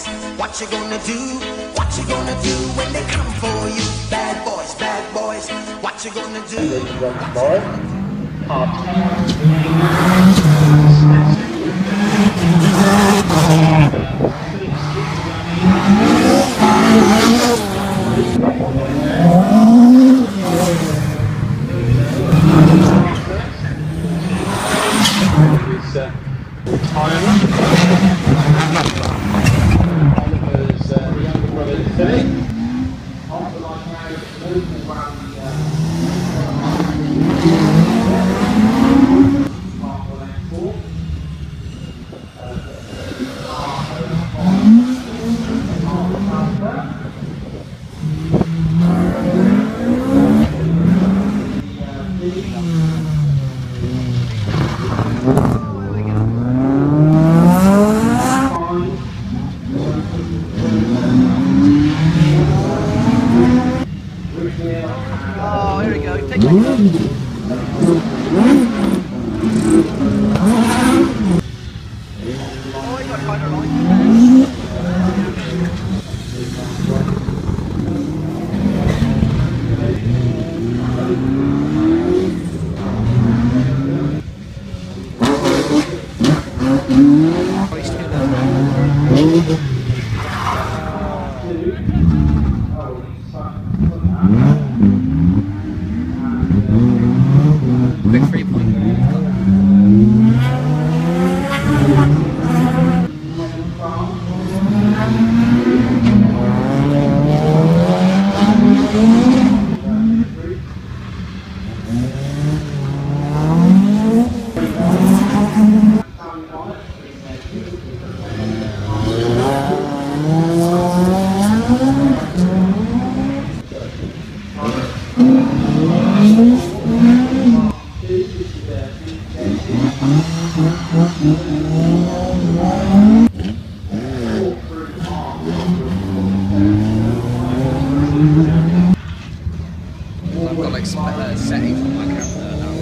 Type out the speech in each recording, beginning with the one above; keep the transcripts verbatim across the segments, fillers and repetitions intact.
boys, what you gonna do? What you gonna do when they come for you? Bad boys, bad boys, what you gonna do? Boy, Oliver's uh, the younger brother Philip. After like now, moving around the half the length four. Oh, here we go. Take it. Oh, you got to find her line. Quick three point. I've got like uh, settings on my camera now.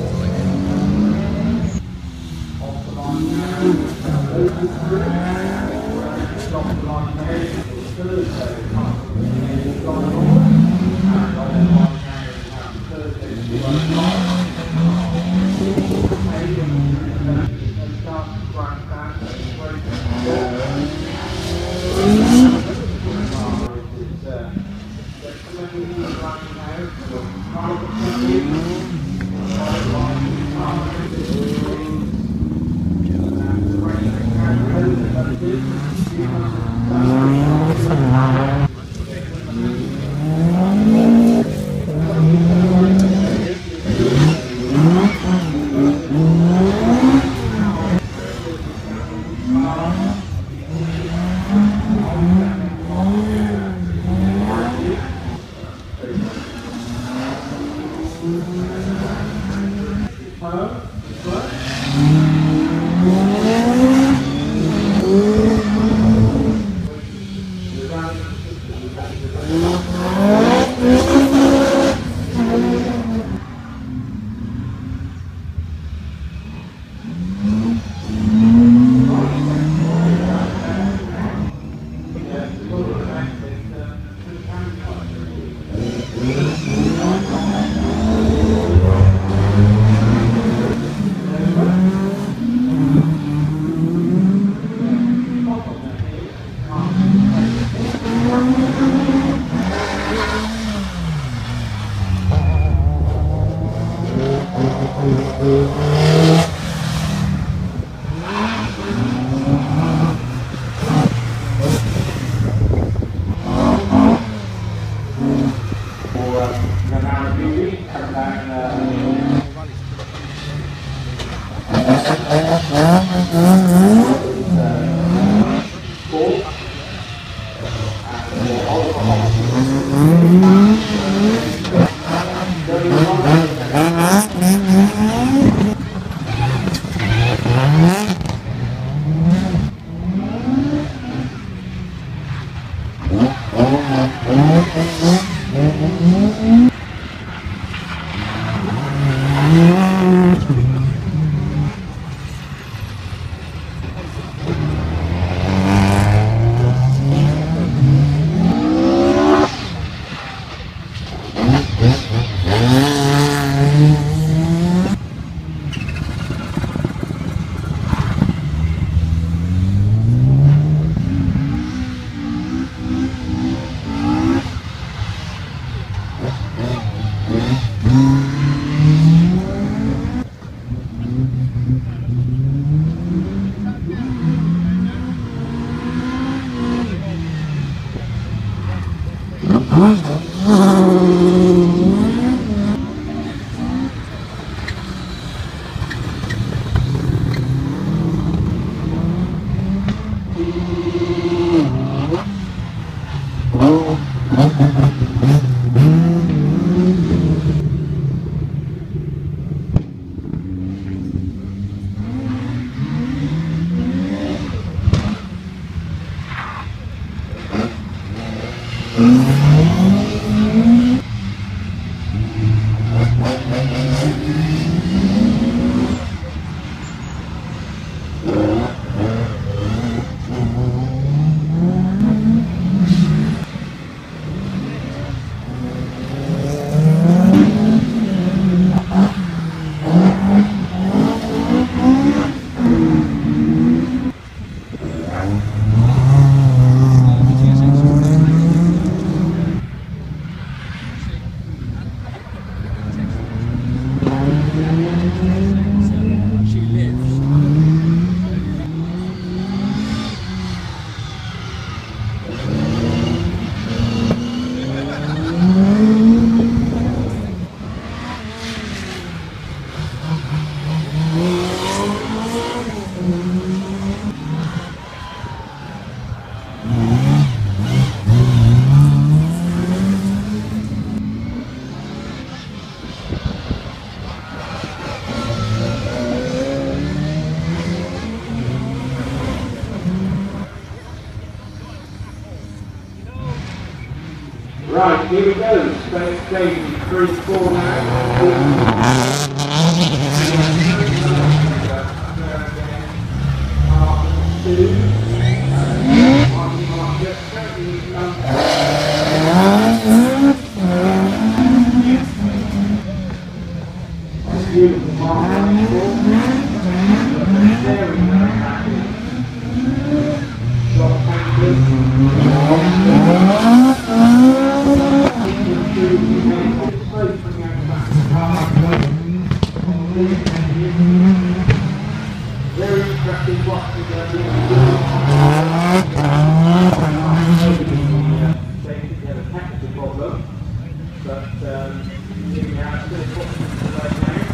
Right, here we go. Stage, stage three, four now. Very interesting watch they had a technical problem, but um, here we are still putting right now.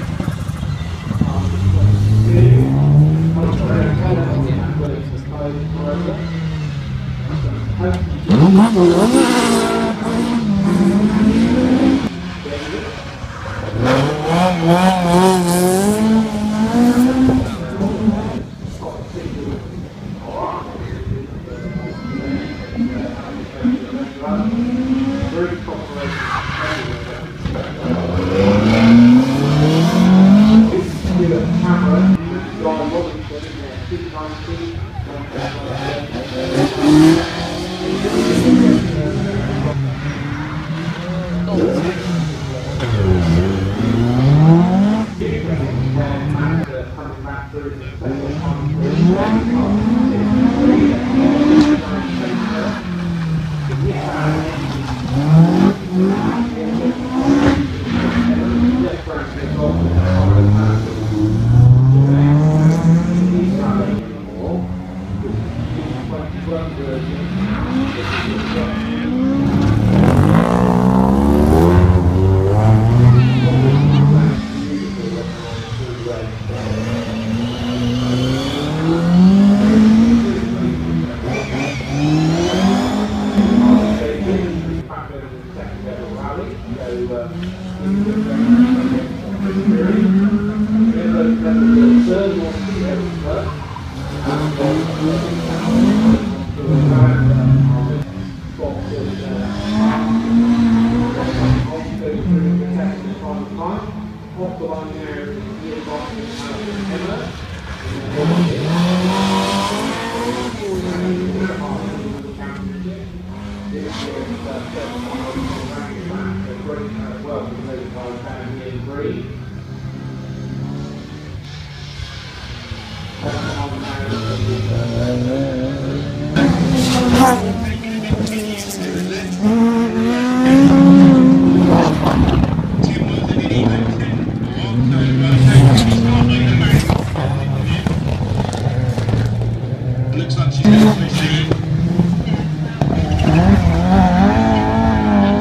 Looks like she's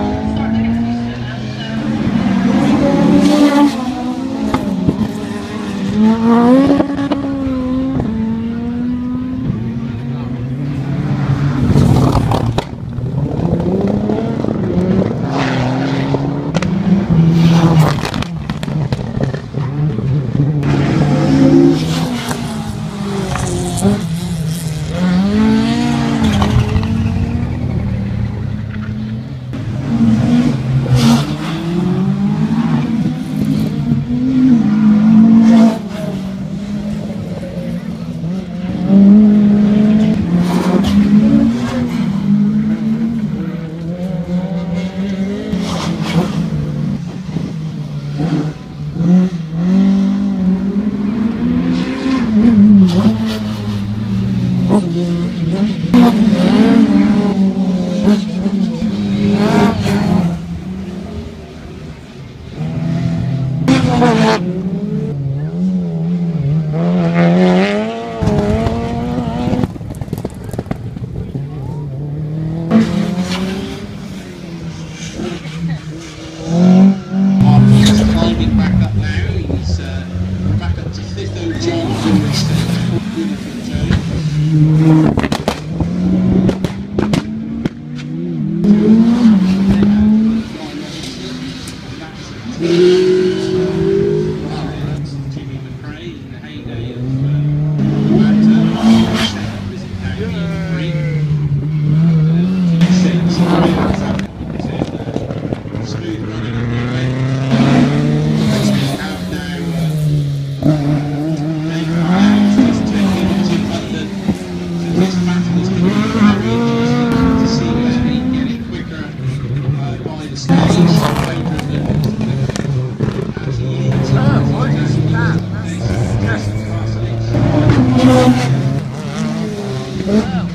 Climbing back up now, he's uh, back up to fifth O'John, Jimmy McRae in the heyday of Atlanta, visit down here in Brean, smooth running on the event. We have now made plans to take him to London, and this battle is going to be very interesting to see whether he can get it quicker uh, by the stage in favour of the as he is. Oh, what is that? That's just